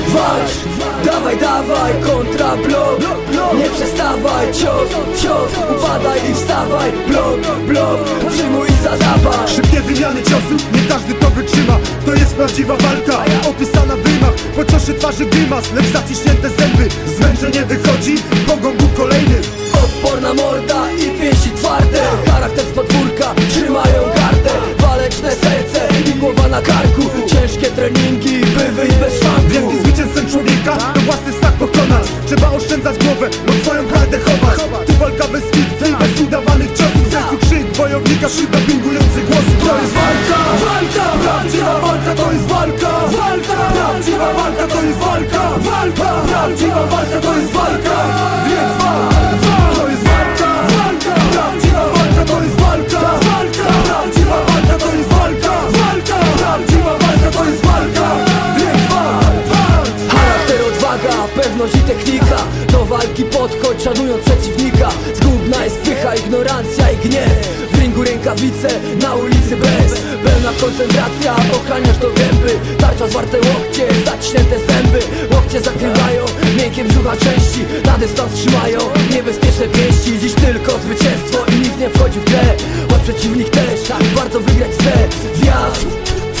Walcz, dawaj, dawaj, kontra blok. Nie przestawaj, cios, cios, upadaj i wstawaj. Blok, blok, przyjmuj i zadawaj. Szybkie wymiany ciosów, nie każdy to wytrzyma. To jest prawdziwa walka, opisana w rymach. Po ciosie twarzy grymas, lecz zaciśnięte zęby. Zmęczenie wychodzi, pogąbu kolejny. Odporna morda i pięści twarde. Charakter z podwórka, trzymają gardę. Waleczne serce i głowa na karku. Ciężkie treningi, by wyjść bez szwanku. Wielkim zwycięzcą człowieka to własny strach pokonać. Trzeba oszczędzać głowę, bo swoją hardę chować. Tu walka bez fikcji, bez udawanych ciosów. W sercu krzyk wojownika, szyba pingujący głos. To jest walka, walka, prawdziwa walka to jest walka. Walka, prawdziwa walka to jest walka. Walka, prawdziwa walka to jest walka. Więc walka, to jest walka. Walka, prawdziwa walka to jest walka. Walka, prawdziwa walka to jest walka. Walka, prawdziwa walka to jest walka. Więc walka. Charakter, odwaga, pewność i technika. Do walki podchodź, szanując przeciwnika. Zgubna jest pycha, ignorancja i gniew. W ringu rękawice, na ulicy bez. Pełna koncentracja, ochraniasz do gęby. Tarcza, zwarte łokcie, zaciśnięte zęby. Łokcie zakrywają, miękkie brzucha części. Na dystans trzymają niebezpieczne pięści. Dziś tylko zwycięstwo i nic nie wchodzi w grę. Choć przeciwnik też bardzo wygrać chce. Wjazd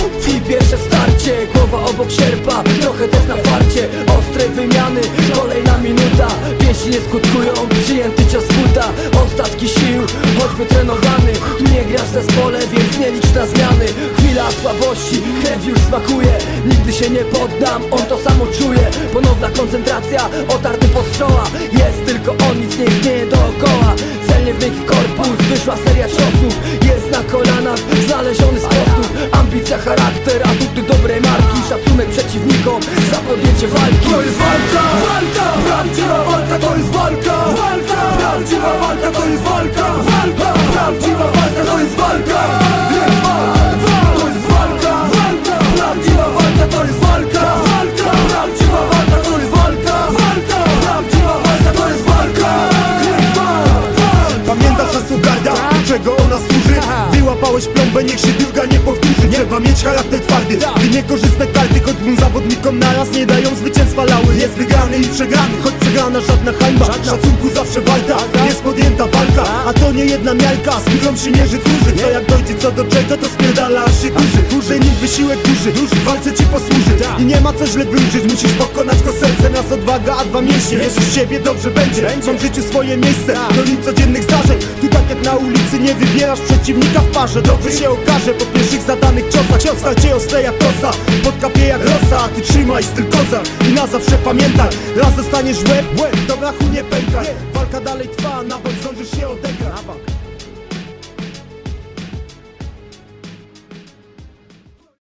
i pierwsze starcie, głowa obok sierpa, trochę też na farcie. Ostre wymiany, kolejna minuta. Pięści nie skutkują, przyjęty cios buta. Ostatki sił, choćby trenowany. Tu nie grasz w zespole, więc nie licz na zmiany. Chwila słabości, krew już smakuje. Nigdy się nie poddam, on to samo czuje. Ponowna koncentracja, otarty pod czoła. Jest tylko on, nic nie istnieje dookoła. Celnie w miękki korpus, wyszła seria ciosów. Jest na kolanach, znaleziony sposób. Ambicja, charakter, atuty dobrej marki. Szacunek przeciwnikom za podjęcie walki. To jest walka, walka, prawdziwa walka to jest walka. Walka, prawdziwa walka to jest walka. Walka, prawdziwa walka to jest walka. Więc walka, to jest walka. Walka, prawdziwa walka to jest walka. Walka, prawdziwa walka to jest walka. Walka, prawdziwa walka to jest walka. Więc walka. Pamiętasz czas garda, czego ona służy? Wyłapałeś plombę, niech się druga nie powtórzy. Trzeba mieć charakter twardy, by niekorzystne karty, choć dwóm zawodnikom naraz nie dają zwycięstwa lały. Jest wygrany i przegrany, choć przegrana żadna hańba. Szacunku zawsze walka, jest podjęta walka. A to nie jedna miarka, z którą się mierzy tłurzy. Co jak dojdzie co do czego, to spierdala aż się kurzy. Ten wysiłek duży, w walce ci posłuży. I nie ma co źle wróżyć, musisz pokonać go sercem. Raz odwaga, a dwa mięśnie, wierzysz w siebie, dobrze będzie. Mam w życiu swoje miejsce, do nic codziennych zdarzeń. Tu tak jak na ulicy, nie wybierasz przeciwnika w parze. Dobrze się okaże po pierwszych zadanych ciosach. Cios cię ostre jak kosa, podkapie jak rosa. A ty trzymaj styl kozak i na zawsze pamiętaj. Raz dostaniesz w łeb, do brachu nie pękaj. Walka dalej trwa, na bok zdążysz się odegrać.